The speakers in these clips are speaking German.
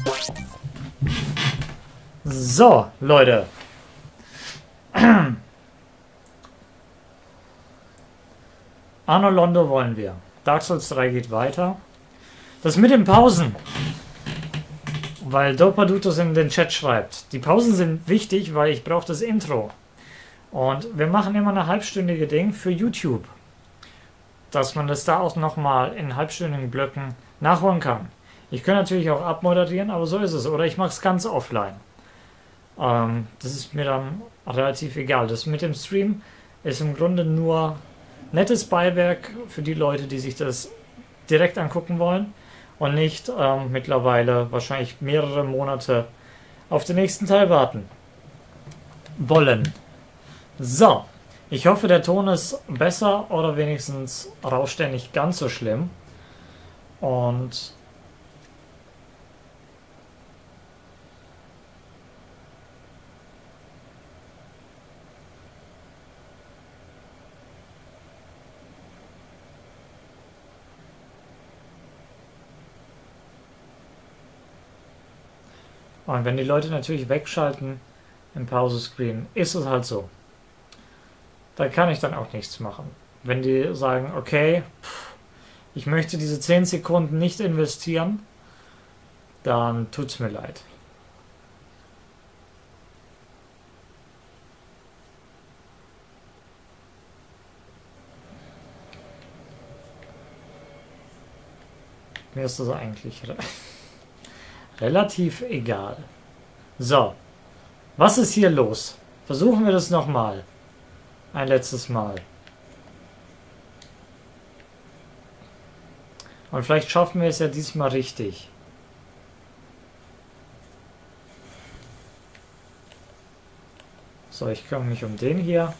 So, Leute. Anno Londo wollen wir. Dark Souls 3 geht weiter. Das mit den Pausen. Weil Dopadutos in den Chat schreibt. Die Pausen sind wichtig, weil ich brauche das Intro. Und wir machen immer eine halbstündige Ding für YouTube. Dass man das da auch nochmal in halbstündigen Blöcken nachholen kann. Ich kann natürlich auch abmoderieren, aber so ist es. Oder ich mache es ganz offline. Das ist mir dann relativ egal. Das mit dem Stream ist im Grunde nur nettes Beiwerk für die Leute, die sich das direkt angucken wollen und nicht mittlerweile wahrscheinlich mehrere Monate auf den nächsten Teil warten wollen. So, ich hoffe, der Ton ist besser oder wenigstens rauscht er nicht ganz so schlimm. Und wenn die Leute natürlich wegschalten im Pause-Screen, ist es halt so. Da kann ich dann auch nichts machen. Wenn die sagen, okay, ich möchte diese 10 Sekunden nicht investieren, dann tut's mir leid. Mir ist das eigentlich relativ egal. So, was ist hier los? Versuchen wir das nochmal. Ein letztes Mal. Und vielleicht schaffen wir es ja diesmal richtig. So, ich kümmere mich um den hier.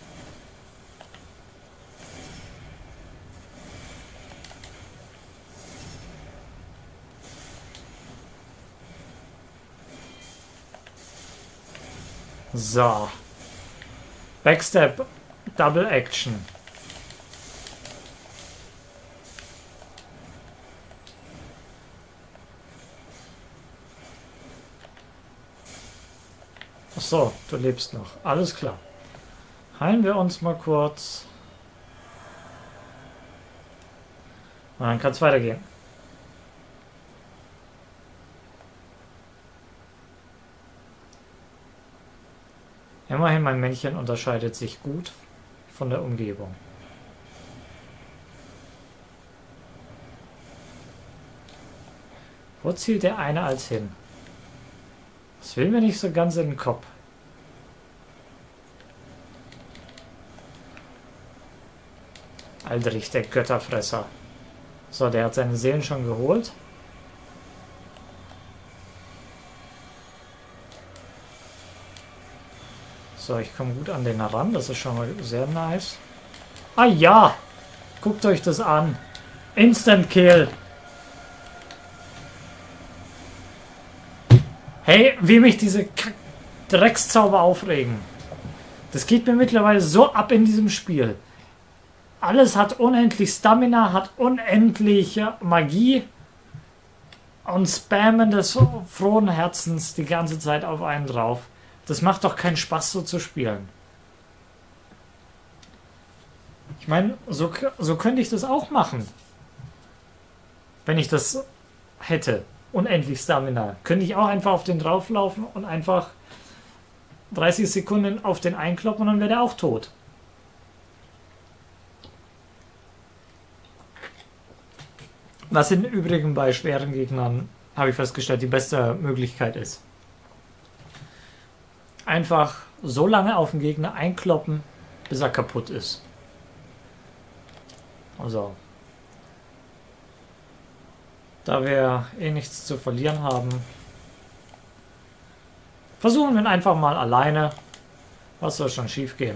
So. Backstep, Double Action. Ach so, du lebst noch. Alles klar. Heilen wir uns mal kurz. Und dann kann es weitergehen. Immerhin, mein Männchen unterscheidet sich gut von der Umgebung. Wo zielt der eine als hin? Das will mir nicht so ganz in den Kopf. Aldrich, der Götterfresser. So, der hat seine Seelen schon geholt. So, ich komme gut an den heran. Das ist schon mal sehr nice. Ah ja! Guckt euch das an. Instant Kill. Hey, wie mich diese Dreckszauber aufregen. Das geht mir mittlerweile so ab in diesem Spiel. Alles hat unendlich Stamina, hat unendlich Magie und spammen des frohen Herzens die ganze Zeit auf einen drauf. Das macht doch keinen Spaß, so zu spielen. Ich meine, so könnte ich das auch machen. Wenn ich das hätte. Unendlich Stamina. Könnte ich auch einfach auf den drauflaufen und einfach 30 Sekunden auf den einkloppen und dann wäre der auch tot. Was im Übrigen bei schweren Gegnern, habe ich festgestellt, die beste Möglichkeit ist. Einfach so lange auf den Gegner einkloppen, bis er kaputt ist. Also, da wir eh nichts zu verlieren haben, versuchen wir ihn einfach mal alleine. Was soll schon schief gehen?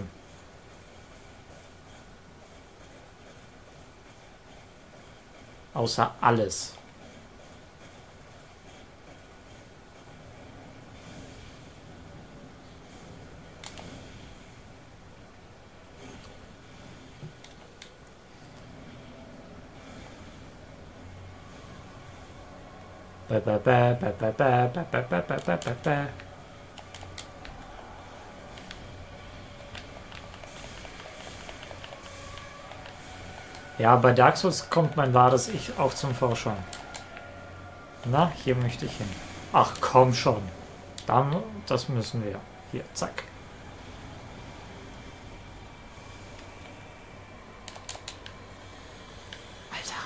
Außer alles. Bä, bä, bä, bä, bä, bä, bä, bä, bä, bä, bä, bä, bä. Ja, bei Dark Souls kommt mein wahres Ich auch zum Vorschein. Na, hier möchte ich hin. Ach, komm schon. Dann, das müssen wir. Hier, zack. Alter.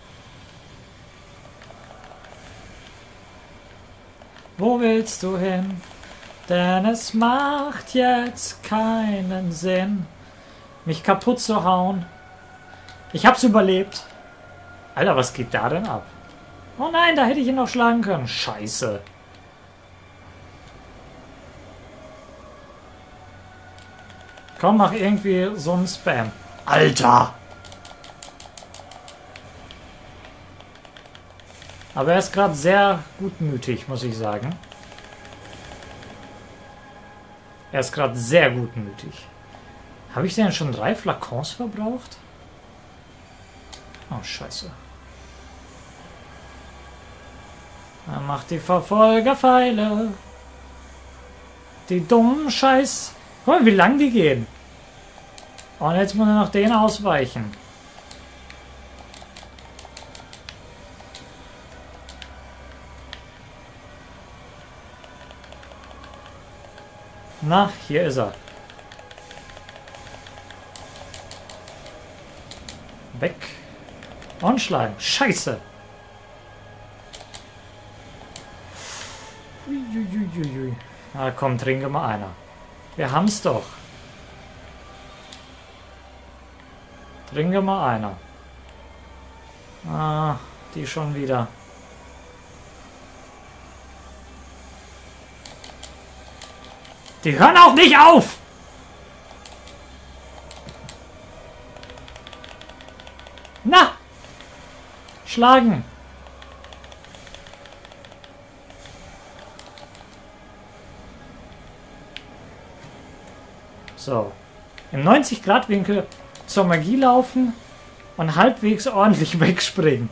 Wo willst du hin? Denn es macht jetzt keinen Sinn, mich kaputt zu hauen. Ich hab's überlebt. Alter, was geht da denn ab? Oh nein, da hätte ich ihn noch schlagen können. Scheiße. Komm, mach irgendwie so einen Spam. Alter! Aber er ist gerade sehr gutmütig, muss ich sagen. Er ist gerade sehr gutmütig. Habe ich denn schon 3 Flakons verbraucht? Oh, scheiße. Er macht die Verfolgerpfeile. Die dummen Scheiß. Guck mal, wie lang die gehen. Und jetzt muss er noch den ausweichen. Na, hier ist er. Weg. Und schlagen. Scheiße. Uiuiuiui. Na komm, trinke mal einer. Wir haben's doch. Trinke mal einer. Ah, die schon wieder. Die hören auch nicht auf! Na! Schlagen! So. Im 90-Grad-Winkel zur Magie laufen und halbwegs ordentlich wegspringen.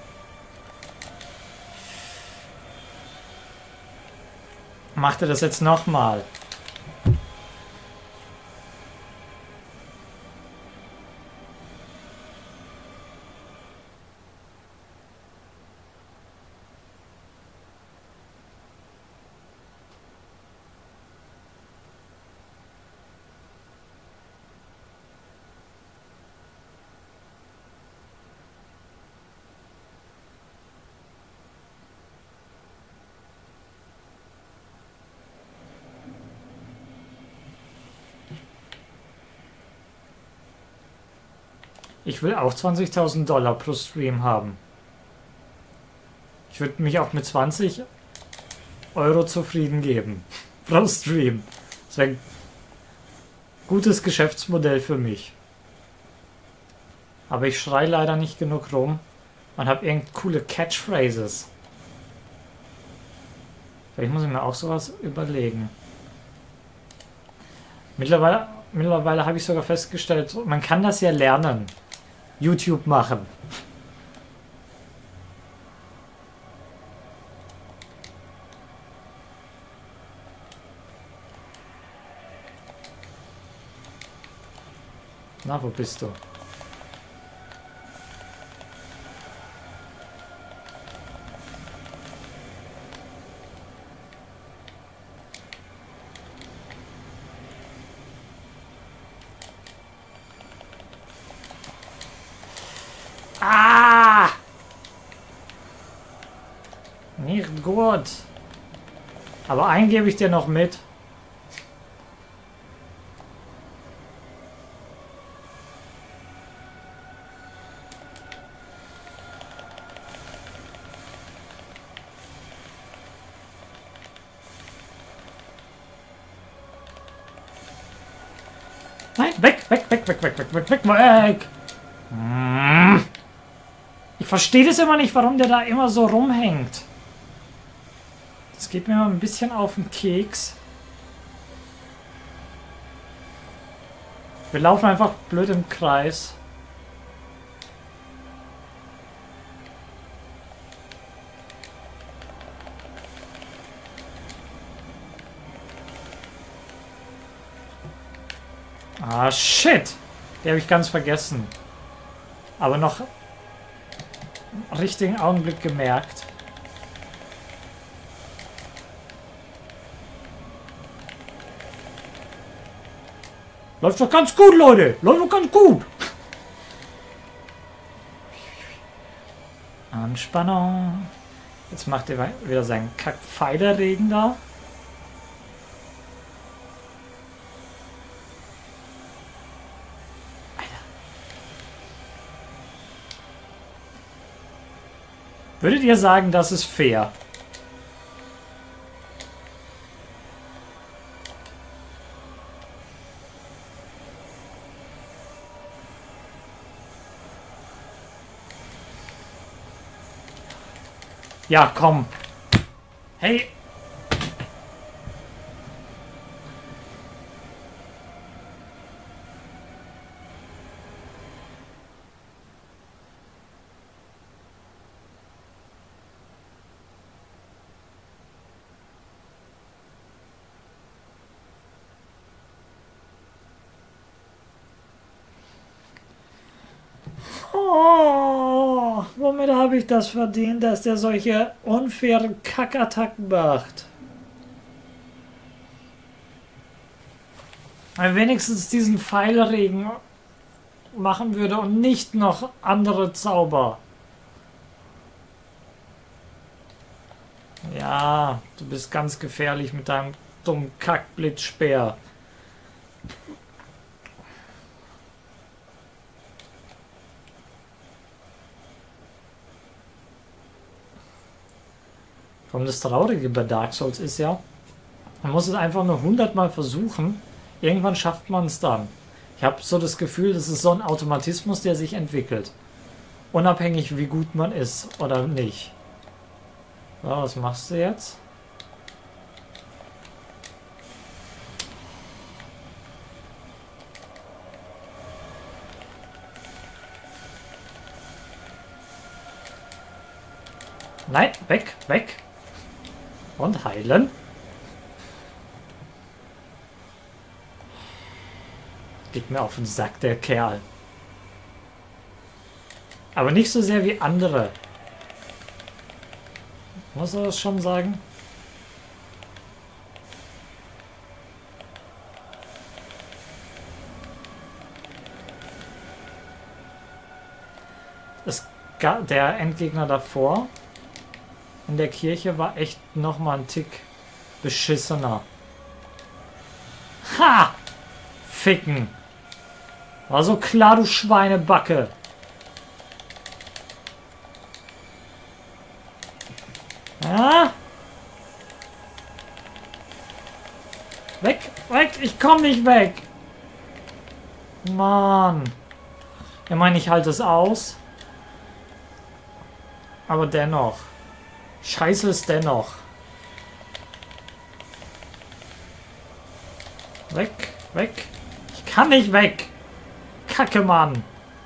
Macht er das jetzt nochmal? Ich will auch 20.000 Dollar pro Stream haben. Ich würde mich auch mit 20 Euro zufrieden geben. Pro Stream. Das wäre ein gutes Geschäftsmodell für mich. Aber ich schreie leider nicht genug rum und habe irgend coole Catchphrases. Vielleicht muss ich mir auch sowas überlegen. Mittlerweile habe ich sogar festgestellt, man kann das ja lernen. YouTube machen. Na, wo bist du? Ah! Nicht gut. Aber einen gebe ich dir noch mit. Nein, weg, weg, weg, weg, weg, weg, weg, weg, weg. Ich verstehe das immer nicht, warum der da immer so rumhängt. Das geht mir mal ein bisschen auf den Keks. Wir laufen einfach blöd im Kreis. Ah, shit. Die habe ich ganz vergessen. Aber noch im richtigen Augenblick gemerkt. Läuft doch ganz gut, Leute. Läuft doch ganz gut. Anspannung. Jetzt macht er wieder seinen Kack-Pfeilerregen da. Würdet ihr sagen, das ist fair? Ja, komm. Hey. Oh, womit habe ich das verdient, dass der solche unfairen Kackattacken macht? Wenn wenigstens diesen Pfeilregen machen würde und nicht noch andere Zauber. Ja, du bist ganz gefährlich mit deinem dummen Kackblitzspeer. Und das Traurige bei Dark Souls ist ja, man muss es einfach nur 100 Mal versuchen. Irgendwann schafft man es dann. Ich habe so das Gefühl, das ist so ein Automatismus, der sich entwickelt. Unabhängig, wie gut man ist oder nicht. So, was machst du jetzt? Nein, weg, weg. Und heilen. Geht mir auf den Sack, der Kerl. Aber nicht so sehr wie andere. Muss er das schon sagen? Der Endgegner davor in der Kirche war echt nochmal ein Tick beschissener. Ha! Ficken! War so klar, du Schweinebacke! Ja? Weg! Weg! Ich komm nicht weg! Mann! Ich meine, ich halte es aus. Aber dennoch. Scheiße ist dennoch. Weg, weg. Ich kann nicht weg. Kacke, Mann.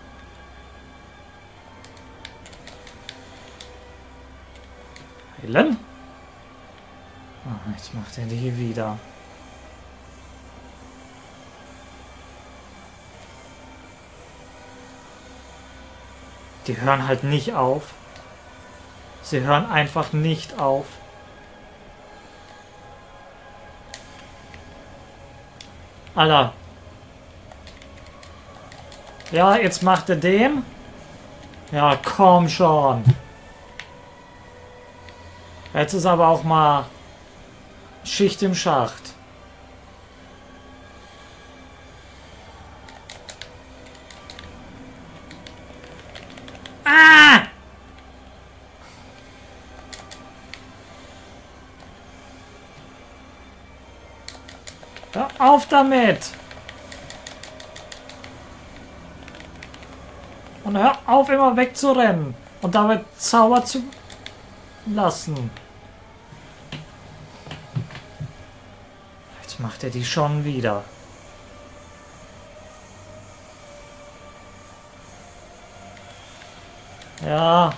Heilen? Oh, jetzt macht er die wieder. Die hören halt nicht auf. Sie hören einfach nicht auf. Alter. Ja, jetzt macht er den. Ja, komm schon. Jetzt ist aber auch mal Schicht im Schacht. Ah! Hör auf damit! Und hör auf, immer wegzurennen und damit Zauber zu lassen. Jetzt macht er die schon wieder. Ja.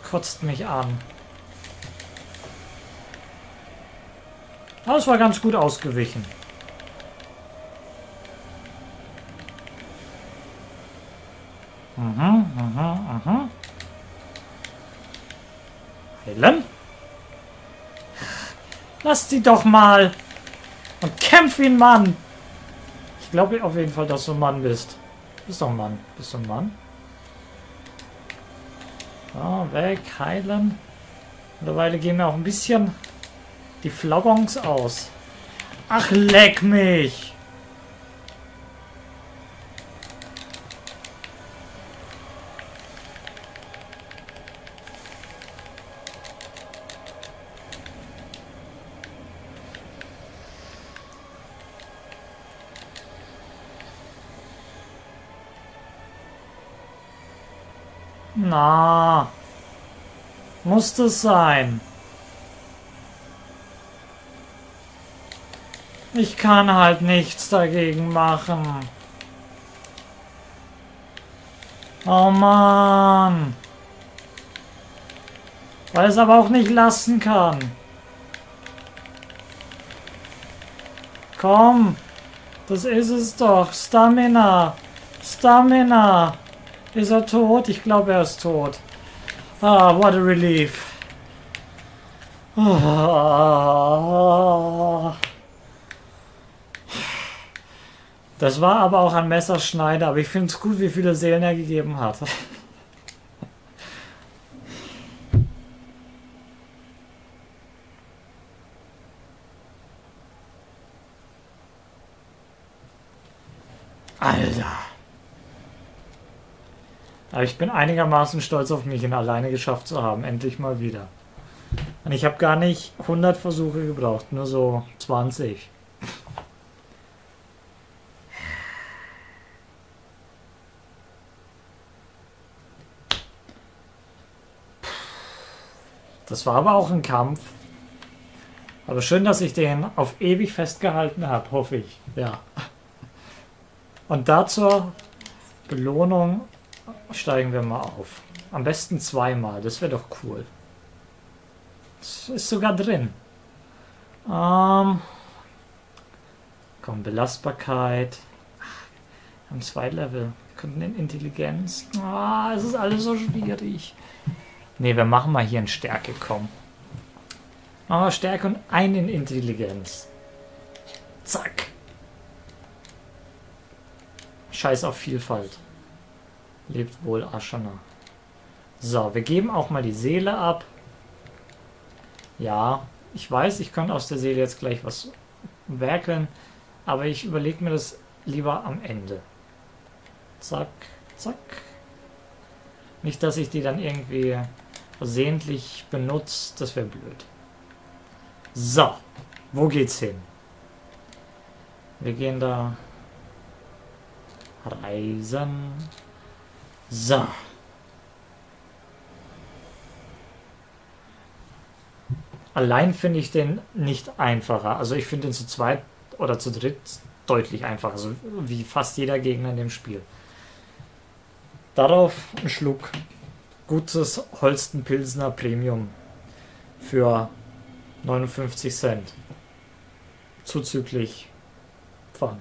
Kotzt mich an. Aber es war ganz gut ausgewichen. Heilen? Lass sie doch mal! Und kämpf wie ein Mann! Ich glaube auf jeden Fall, dass du ein Mann bist. Bist doch ein Mann. Bist du ein Mann? So, weg, heilen. Mittlerweile gehen mir auch ein bisschen die Flaggons aus. Ach, leck mich! Na, muss das sein? Ich kann halt nichts dagegen machen. Oh Mann. Weil es aber auch nicht lassen kann. Komm. Das ist es doch. Stamina. Stamina. Ist er tot? Ich glaube, er ist tot. Ah, what a relief. Ah. Das war aber auch ein Messerschneider, aber ich finde es gut, wie viele Seelen er gegeben hat. Alter. Aber ich bin einigermaßen stolz auf mich, ihn alleine geschafft zu haben. Endlich mal wieder. Und ich habe gar nicht 100 Versuche gebraucht, nur so 20. Das war aber auch ein Kampf. Aber schön, dass ich den auf ewig festgehalten habe, hoffe ich. Ja. Und da zur Belohnung steigen wir mal auf. Am besten zweimal, das wäre doch cool. Das ist sogar drin. Komm, Belastbarkeit. Wir haben 2 Level. Wir könnten in Intelligenz. Es ist alles so schwierig. Ne, wir machen mal hier in Stärke, komm. Machen wir Stärke und einen in Intelligenz. Zack. Scheiß auf Vielfalt. Lebt wohl, Ashana. So, wir geben auch mal die Seele ab. Ja, ich weiß, ich könnte aus der Seele jetzt gleich was werkeln, aber ich überlege mir das lieber am Ende. Zack, zack. Nicht, dass ich die dann irgendwie versehentlich benutze, das wäre blöd. So, wo geht's hin? Wir gehen da reisen. So. Allein finde ich den nicht einfacher. Also ich finde den zu zweit oder zu dritt deutlich einfacher. Also wie fast jeder Gegner in dem Spiel. Darauf ein Schluck gutes Holsten Pilsner Premium für 59 Cent. Zuzüglich Pfand.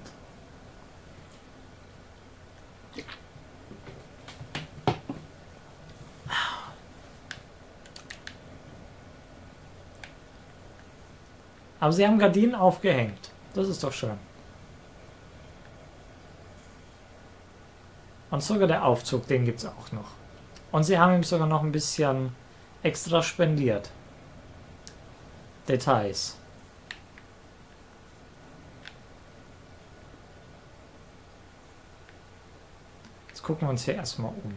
Aber sie haben Gardinen aufgehängt. Das ist doch schön. Und sogar der Aufzug, den gibt es auch noch. Und sie haben ihm sogar noch ein bisschen extra spendiert. Details. Jetzt gucken wir uns hier erstmal um.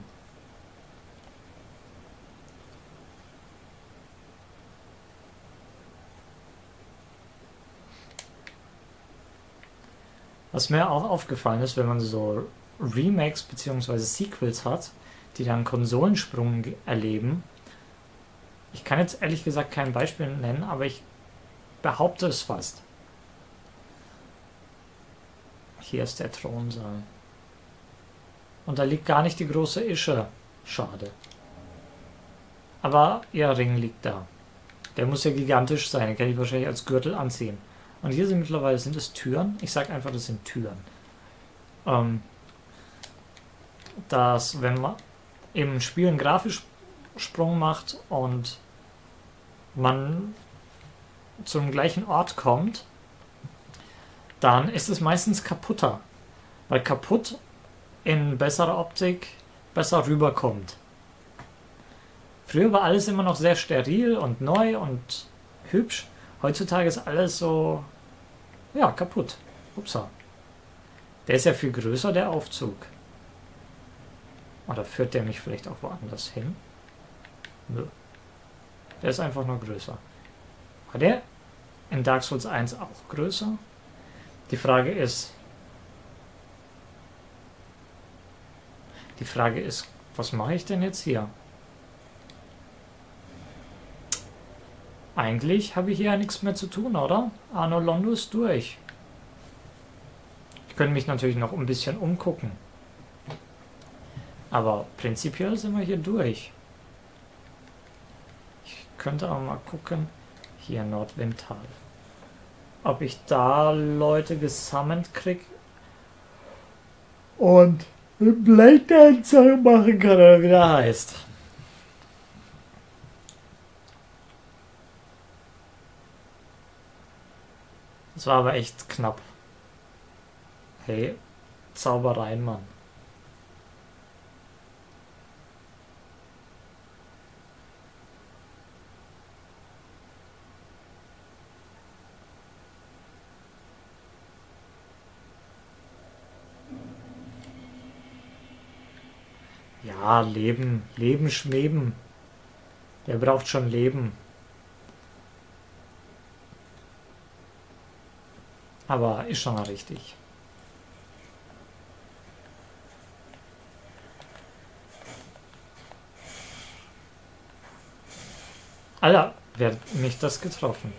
Was mir auch aufgefallen ist, wenn man so Remakes bzw. Sequels hat, die dann Konsolensprung erleben. Ich kann jetzt ehrlich gesagt kein Beispiel nennen, aber ich behaupte es fast. Hier ist der Thronsaal. Und da liegt gar nicht die große Ische. Schade. Aber ihr Ring liegt da. Der muss ja gigantisch sein. Den kann ich wahrscheinlich als Gürtel anziehen. Und hier sind mittlerweile, sind es Türen? Ich sag einfach, das sind Türen. Dass, wenn man im Spiel einen Grafiksprung macht und man zum gleichen Ort kommt, dann ist es meistens kaputter. Weil kaputt in besserer Optik besser rüberkommt. Früher war alles immer noch sehr steril und neu und hübsch. Heutzutage ist alles so, ja, kaputt. Upsa. Der ist ja viel größer, der Aufzug. Oder führt der mich vielleicht auch woanders hin? Nö. Der ist einfach nur größer. War der in Dark Souls 1 auch größer? Die Frage ist, was mache ich denn jetzt hier? Eigentlich habe ich hier ja nichts mehr zu tun, oder? Anno Londo ist durch. Ich könnte mich natürlich noch ein bisschen umgucken. Aber prinzipiell sind wir hier durch. Ich könnte auch mal gucken. Hier Nordwindtal. Ob ich da Leute gesammelt kriege. Und einen Blade Dancer machen kann, oder wie der heißt. Das war aber echt knapp. Hey, Zaubereien, Mann. Ja, Leben. Leben schmeben. Der braucht schon Leben. Aber ist schon mal richtig. Alter, wer hat mich das getroffen?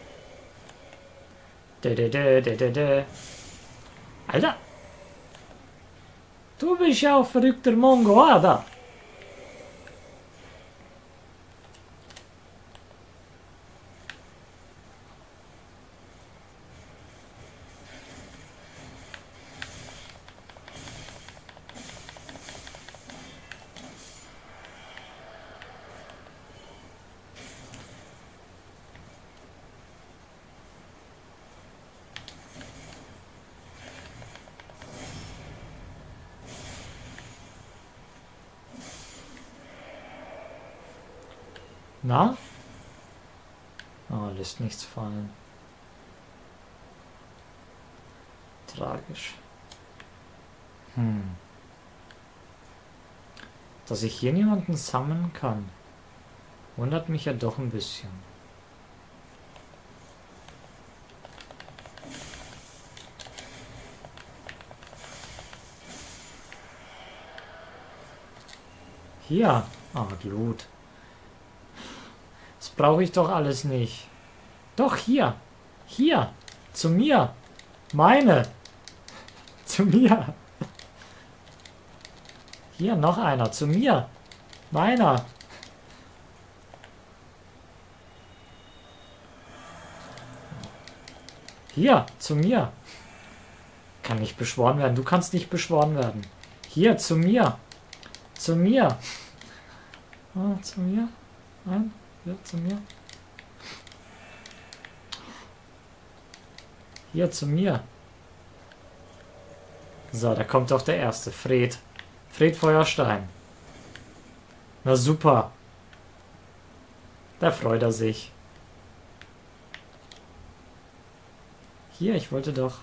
Alter! Du bist ja auch verrückter Mongo, Alter! Na? Oh, lässt nichts fallen. Tragisch. Dass ich hier niemanden sammeln kann, wundert mich ja doch ein bisschen. Hier. Ah, Glut. Das brauche ich doch alles nicht. Doch, hier. Hier. Zu mir. Meine. Zu mir. Hier, noch einer. Zu mir. Meiner. Hier, zu mir. Kann nicht beschworen werden. Du kannst nicht beschworen werden. Hier, zu mir. Zu mir. Ah, zu mir. Nein. Hier, zu mir. Hier, zu mir. So, da kommt doch der erste. Fred. Fred Feuerstein. Na super. Da freut er sich. Hier, ich wollte doch...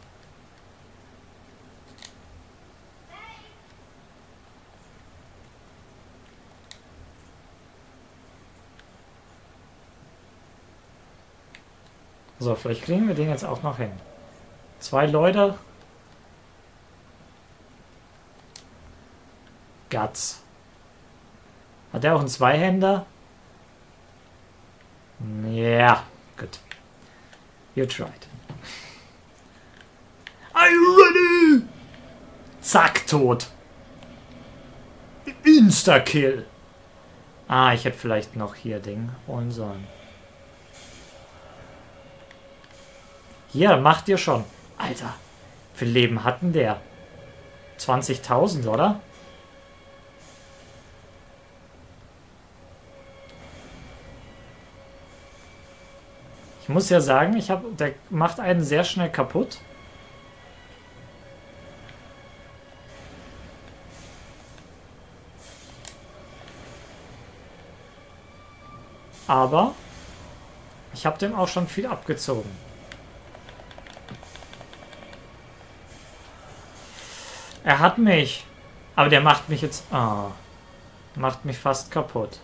So, vielleicht kriegen wir den jetzt auch noch hin. 2 Leute. Guts. Hat der auch einen Zweihänder? Ja, gut. You tried. Are you ready? Zack, tot. Insta-Kill. Ah, ich hätte vielleicht noch hier Ding holen sollen. Hier, macht ihr schon. Alter, wie viel Leben hatten der? 20.000, oder? Ich muss ja sagen, der macht einen sehr schnell kaputt. Aber ich habe dem auch schon viel abgezogen. Er hat mich. Aber der macht mich jetzt... Ah, macht mich fast kaputt.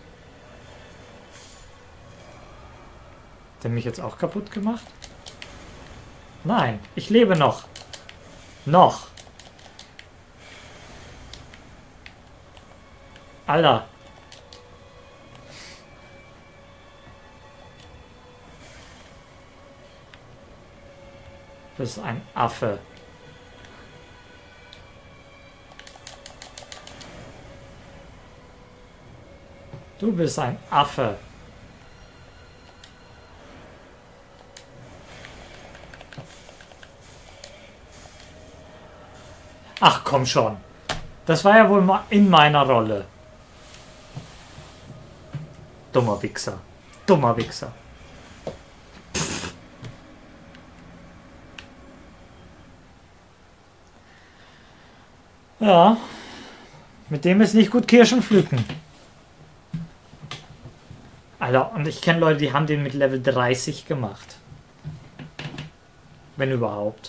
Hat der mich jetzt auch kaputt gemacht? Nein, ich lebe noch. Noch. Alter. Du bist ein Affe. Du bist ein Affe. Ach komm schon. Das war ja wohl mal in meiner Rolle. Dummer Wichser. Dummer Wichser. Ja. Mit dem ist nicht gut Kirschen pflücken. Alter, und ich kenne Leute, die haben den mit Level 30 gemacht. Wenn überhaupt.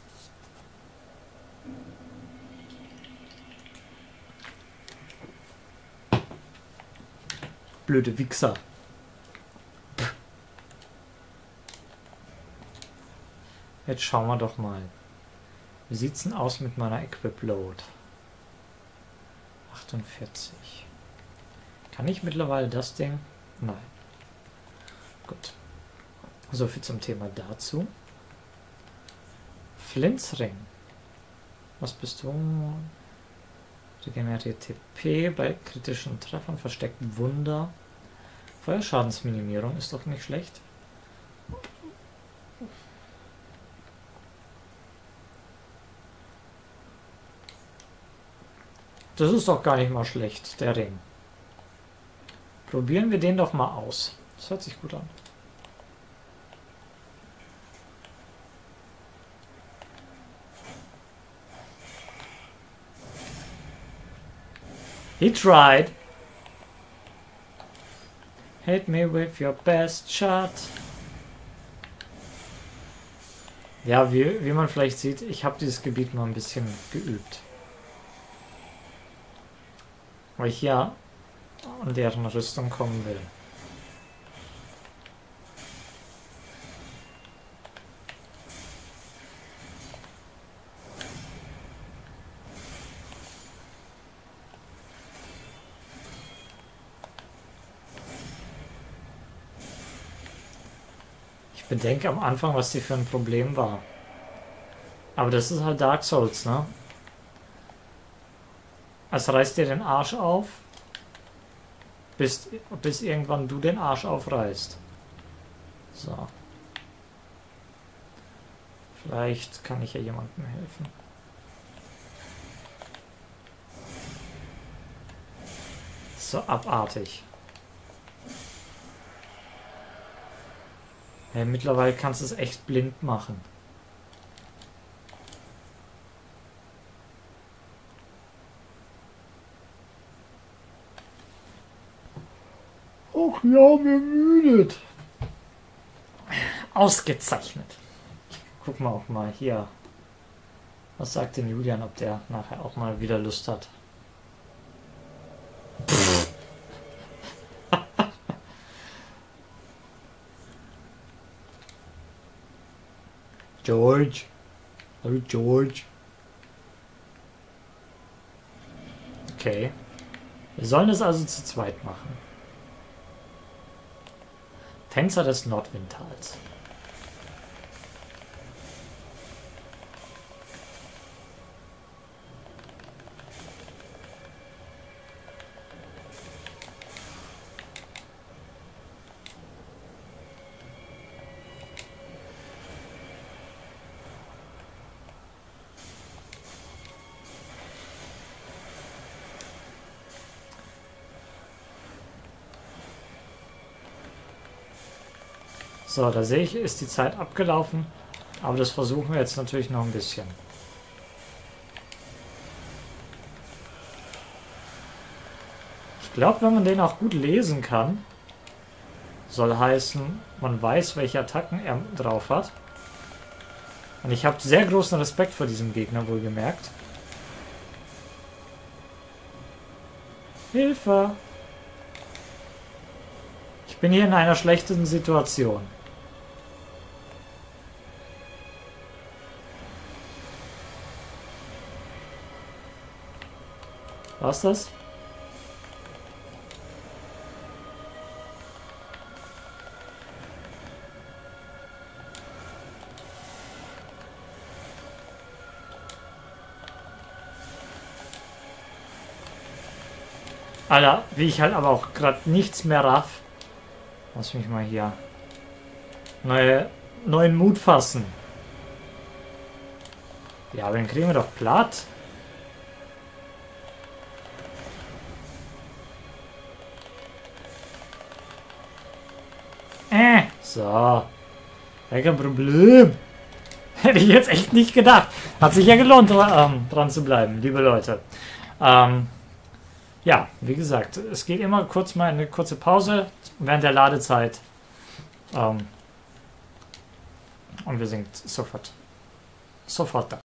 Blöde Wichser. Jetzt schauen wir doch mal. Wie sieht's denn aus mit meiner Equip Load? 48. Kann ich mittlerweile das Ding? Nein. Gut. So viel zum Thema dazu. Flintsring. Was bist du? Regeneriert TP bei kritischen Treffern, versteckt Wunder. Feuerschadensminimierung ist doch nicht schlecht. Das ist doch gar nicht mal schlecht, der Ring. Probieren wir den doch mal aus. Das hört sich gut an. He tried. Hit me with your best shot. Ja, wie man vielleicht sieht, ich habe dieses Gebiet mal ein bisschen geübt. Weil ich ja an deren Rüstung kommen will. Ich bedenke am Anfang, was die für ein Problem war. Aber das ist halt Dark Souls, ne? Es reißt dir den Arsch auf, bis irgendwann du den Arsch aufreißt. So. Vielleicht kann ich ja jemandem helfen. So abartig. Ja, mittlerweile kannst du es echt blind machen. Ach ja, mir müdet. Ausgezeichnet. Gucken wir auch mal hier. Was sagt denn Julian, ob der nachher auch mal wieder Lust hat? George. Hallo George. Okay. Wir sollen es also zu zweit machen. Tänzer des Nordwindtals. So, da sehe ich, ist die Zeit abgelaufen. Aber das versuchen wir jetzt natürlich noch ein bisschen. Ich glaube, wenn man den auch gut lesen kann, soll heißen, man weiß, welche Attacken er drauf hat. Und ich habe sehr großen Respekt vor diesem Gegner, wohlgemerkt. Hilfe! Ich bin hier in einer schlechten Situation. Was das? Alter, wie ich halt aber auch gerade nichts mehr raff. Lass mich mal hier neuen Mut fassen. Ja, aber den kriegen wir doch platt. So. Ja, kein Problem. Hätte ich jetzt echt nicht gedacht. Hat sich ja gelohnt, dran zu bleiben, liebe Leute. Ja, wie gesagt, es geht immer kurz mal eine kurze Pause während der Ladezeit. Und wir sind sofort da.